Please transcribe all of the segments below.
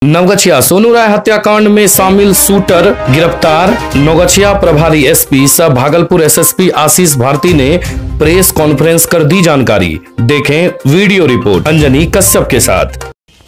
नवगछिया सोनू राय हत्याकांड में शामिल शूटर गिरफ्तार। नवगछिया प्रभारी एसपी सह भागलपुर एसएसपी आशीष भारती ने प्रेस कॉन्फ्रेंस कर दी जानकारी। देखें वीडियो रिपोर्ट अंजनी कश्यप के साथ।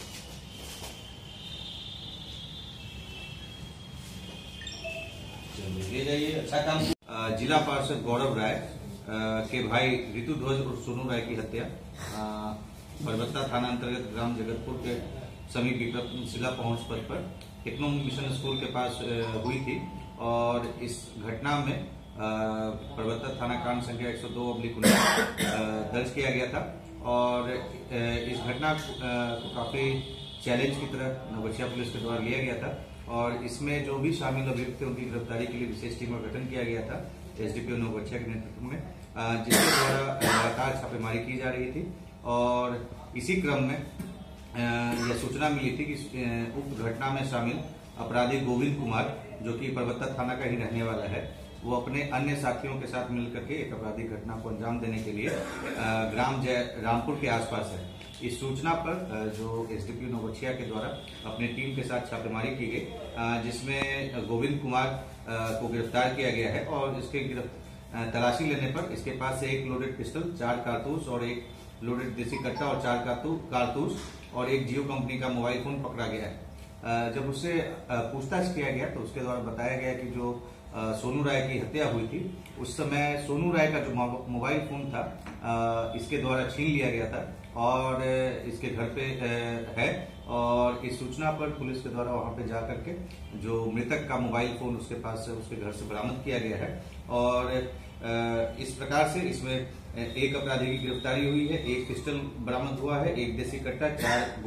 जिला पार्षद गौरव राय के भाई ऋतु ध्वज और सोनू राय की हत्या परबत्ता थाना अंतर्गत ग्राम जगतपुर के समीप विक्रमशिला पहुंच पथ पर टेक्नो मिशन स्कूल के पास हुई थी और इस घटना में परबत्ता थाना कांड संख्या 102/19 दर्ज किया गया था और इस घटना को काफी चैलेंज की तरह नवगछिया पुलिस के द्वारा लिया गया था और इसमें जो भी शामिल अभियुक्त थे उनकी गिरफ्तारी के लिए विशेष टीम का गठन किया गया था एसडीपीओ नवगछिया के नेतृत्व में, जिसके द्वारा लगातार छापेमारी की जा रही थी और इसी क्रम में यह सूचना मिली थी कि उक्त घटना में शामिल अपराधी गोविंद कुमार, जो कि परबत्ता थाना का ही रहने वाला है, वो अपने अन्य साथियों के साथ मिलकर के एक आपराधिक घटना को अंजाम देने के लिए ग्राम रामपुर के आसपास है। इस सूचना पर जो एसडीपीओ नवगछिया के द्वारा अपनी टीम के साथ छापेमारी की गई, जिसमें गोविंद कुमार को गिरफ्तार किया गया है और इसके तलाशी लेने पर इसके पास से एक लोडेड पिस्टल, 4 कारतूस और एक लोडेड देसी कट्टा और 4 कारतूस और एक जियो कंपनी का मोबाइल फोन पकड़ा गया है। जब उससे पूछताछ किया गया तो उसके द्वारा बताया गया कि जो सोनू राय की हत्या हुई थी उस समय सोनू राय का जो मोबाइल फोन था इसके द्वारा छीन लिया गया था और इसके घर पे है और इस सूचना पर पुलिस के द्वारा वहां पे जाकर के जो मृतक का मोबाइल फोन उसके पास से उसके घर से बरामद किया गया है और इस प्रकार से इसमें एक अपराधी की गिरफ्तारी हुई है, एक पिस्टल बरामद हुआ है, एक देसी कट्टा, 8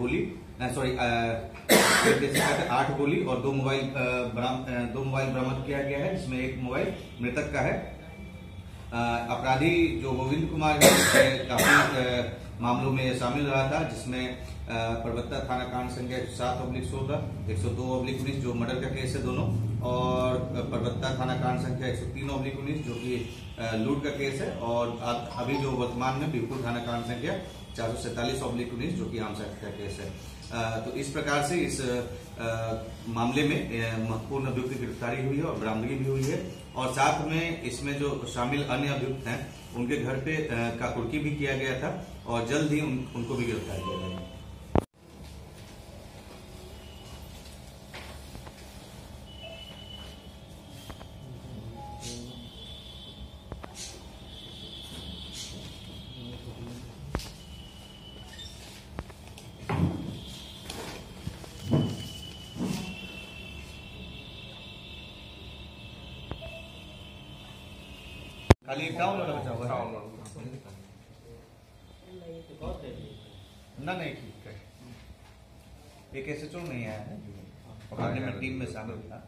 गोली और 2 मोबाइल बरामद किया गया है, जिसमें एक मोबाइल मृतक का है। अपराधी जो गोविंद कुमार है काफी मामलों में शामिल रहा था, जिसमें परबत्ता थाना कांड संख्या 7/16, 102/19 जो मर्डर का केस है दोनों, और परबत्ता थाना कांड संख्या 103/19 जो कि लूट का केस है और अभी जो वर्तमान में बीरपुर थाना कांड संख्या 447/19 जो कि आम हत्या का केस है। तो इस प्रकार से इस मामले में महत्वपूर्ण अभियुक्त की गिरफ्तारी हुई है और बरामदगी भी हुई है और साथ में इसमें जो शामिल अन्य अभियुक्त हैं उनके घर पे का कुर्की भी किया गया था और जल्द ही उनको भी गिरफ्तार किया जाएगा। खाली डाउनलोड बचा हुआ है ना, नहीं ठीक है। एक एसएचओ नहीं आया है, पकड़ने में टीम में शामिल था।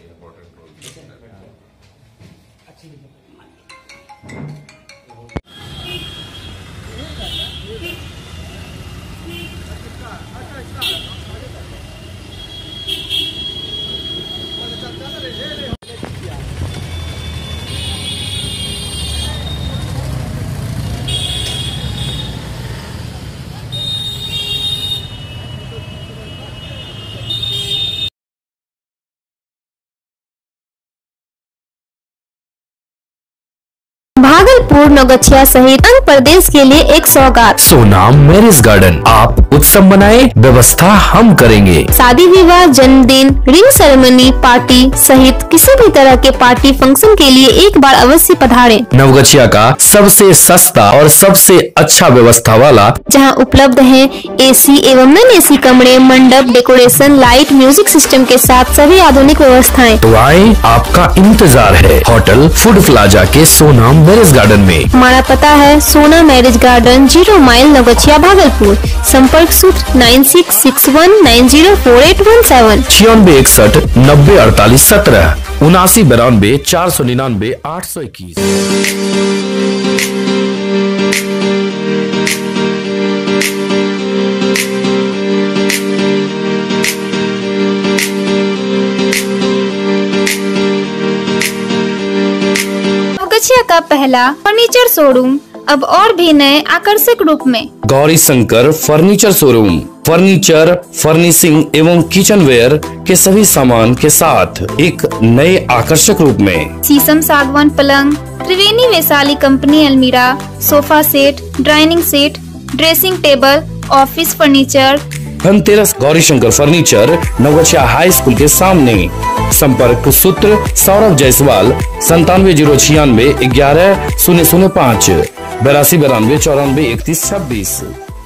भागलपुर नवगछिया सहित अन्य प्रदेश के लिए एक सौगात। Sonam marriage garden. आप उत्सव मनाए, व्यवस्था हम करेंगे। शादी विवाह, जन्मदिन, रिंग सेरेमनी, पार्टी सहित किसी भी तरह के पार्टी फंक्शन के लिए एक बार अवश्य पधारें। नवगछिया का सबसे सस्ता और सबसे अच्छा व्यवस्था वाला, जहां उपलब्ध है एसी एवं नॉन एसी कमरे, मंडप, डेकोरेशन, लाइट, म्यूजिक सिस्टम के साथ सभी आधुनिक व्यवस्थाएं। तो आए, आपका इंतजार है होटल फूड प्लाजा के सोनाम मैरिज गार्डन में। हमारा पता है Sona marriage garden, 0 mile, Naugachia, Bhagalpur. संपर्क सूत्र 9661904817, 9661 9048 17, 7992 499 821। नवगछिया का पहला फर्नीचर शोरूम अब और भी नए आकर्षक रूप में। Gauri Shankar furniture showroom, furniture, furnishing एवं किचनवेयर के सभी सामान के साथ एक नए आकर्षक रूप में। शीशम सागवान पलंग, त्रिवेणी वैशाली कंपनी अलमीरा, sofa set, dining set, dressing table, office furniture. Dhanteras Gauri Shankar furniture, Naugachia high school के सामने। संपर्क सूत्र सौरभ जायसवाल 97 096 11 005 82 92 94 31 26।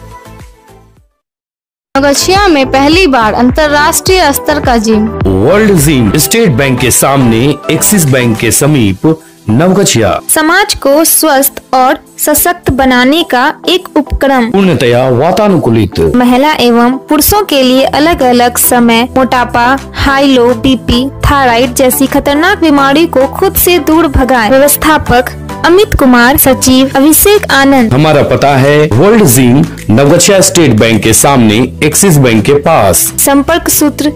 नवगछिया में पहली बार अंतर्राष्ट्रीय स्तर का gym. World gym, state bank के सामने, एक्सिस बैंक के समीप, नवगछिया। समाज को स्वस्थ और सशक्त बनाने का एक उपक्रम। पूर्णतया वातानुकूलित। महिला एवं पुरुषों के लिए अलग अलग समय। मोटापा, हाई लो बीपी, थायराइड जैसी खतरनाक बीमारी को खुद से दूर भगाए। व्यवस्थापक अमित कुमार, सचिव अभिषेक आनंद। हमारा पता है world gym, Naugachia state bank के सामने, एक्सिस बैंक के पास। संपर्क सूत्र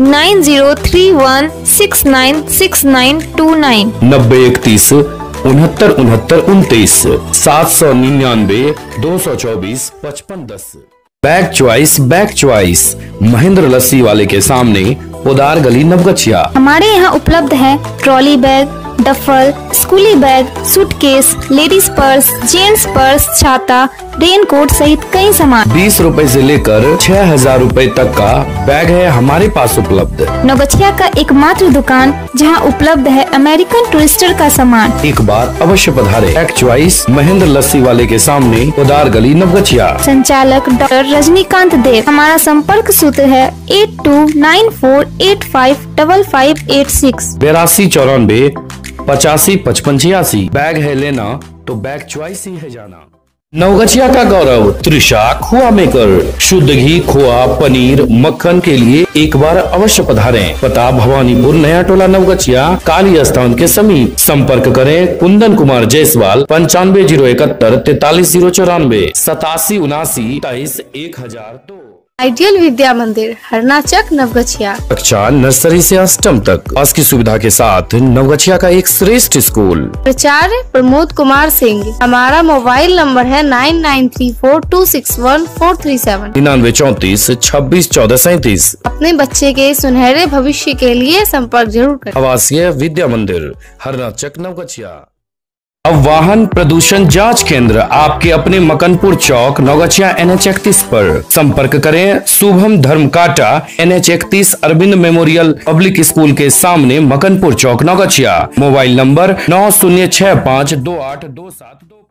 9031696929 9031 69 69 29 799 224 55 10। बैग चॉइस महेंद्र लस्सी वाले के सामने, पोदार गली, नवगछिया। हमारे यहाँ उपलब्ध है ट्रॉली बैग, डफल, स्कूली bag, suitcase, ladies purse, gents purse, छाता, रेनकोट सहित कई सामान। 20 रुपए से लेकर 6000 रुपए तक का बैग है हमारे पास उपलब्ध। नवगछिया का एकमात्र दुकान जहां उपलब्ध है अमेरिकन टूरिस्टर का सामान। एक बार अवश्य पधारे। बैग चॉइस महेंद्र लस्सी वाले के सामने, पोदार गली, नवगछिया। संचालक डॉक्टर रजनीकांत देव। हमारा संपर्क सूत्र है 8294855586 8294 85 55 86। बैग है लेना तो बैग चॉइस ही है जाना। नवगछिया का गौरव त्रिशा खोआ मेकर। शुद्ध घी, खोआ, पनीर, मक्खन के लिए एक बार अवश्य पधारें। पता भवानीपुर, नया टोला, नवगछिया, काली स्थान के समीप। संपर्क करें कुंदन कुमार जायसवाल 95 071 43 094 87 79 23 1002। आइडियल विद्या मंदिर, हरनाचक, नवगछिया। कक्षा नर्सरी से अष्टम तक आज की सुविधा के साथ नवगछिया का एक श्रेष्ठ स्कूल। प्राचार्य प्रमोद कुमार सिंह। हमारा मोबाइल नंबर है 9934261437 9934 26 14 37। अपने बच्चे के सुनहरे भविष्य के लिए संपर्क जरूर करें। आवासीय विद्या मंदिर, हरनाचक, नवगछिया। अब वाहन प्रदूषण जांच केंद्र आपके अपने मकनपुर चौक, नवगछिया NH 31 पर। संपर्क करें शुभम धर्म काटा, NH 31 Arvind memorial public school के सामने, मकनपुर चौक, नवगछिया। Mobile number 9065282722।